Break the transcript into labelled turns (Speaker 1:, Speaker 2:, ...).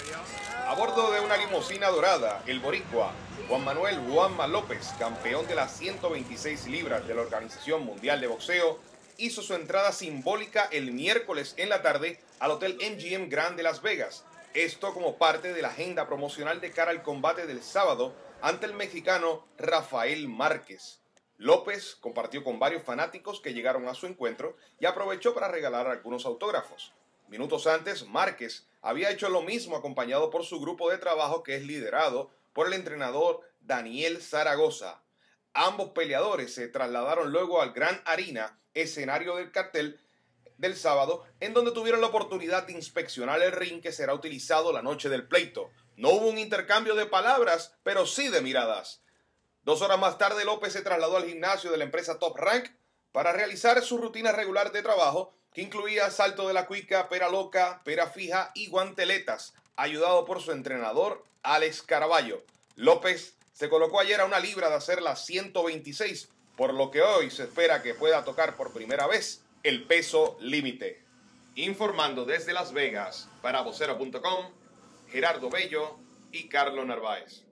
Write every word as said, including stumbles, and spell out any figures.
Speaker 1: A bordo de una limusina dorada, el boricua Juan Manuel Juanma López, campeón de las ciento veintiséis libras de la Organización Mundial de Boxeo, hizo su entrada simbólica el miércoles en la tarde al Hotel M G M Grand de Las Vegas. Esto como parte de la agenda promocional de cara al combate del sábado ante el mexicano Rafael Márquez. López compartió con varios fanáticos que llegaron a su encuentro y aprovechó para regalar algunos autógrafos. Minutos antes, Márquez había hecho lo mismo acompañado por su grupo de trabajo, que es liderado por el entrenador Daniel Zaragoza. Ambos peleadores se trasladaron luego al Gran Arena, escenario del cartel del sábado, en donde tuvieron la oportunidad de inspeccionar el ring que será utilizado la noche del pleito. No hubo un intercambio de palabras, pero sí de miradas. Dos horas más tarde, López se trasladó al gimnasio de la empresa Top Rank para realizar su rutina regular de trabajo, que incluía salto de la cuica, pera loca, pera fija y guanteletas, ayudado por su entrenador Alex Caraballo. López se colocó ayer a una libra de hacer las ciento veintiséis, por lo que hoy se espera que pueda tocar por primera vez el peso límite. Informando desde Las Vegas para vocero punto com, Gerardo Bello y Carlos Narváez.